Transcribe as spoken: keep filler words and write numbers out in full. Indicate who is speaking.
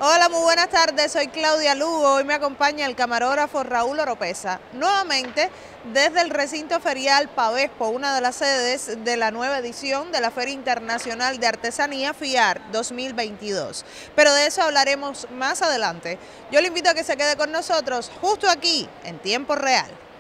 Speaker 1: Hola, muy buenas tardes, soy Claudia Lugo, hoy me acompaña el camarógrafo Raúl Oropesa, nuevamente desde el recinto ferial Pavespo, una de las sedes de la nueva edición de la Feria Internacional de Artesanía FIAR dos mil veintidós. Pero de eso hablaremos más adelante. Yo le invito a que se quede con nosotros justo aquí, en tiempo real.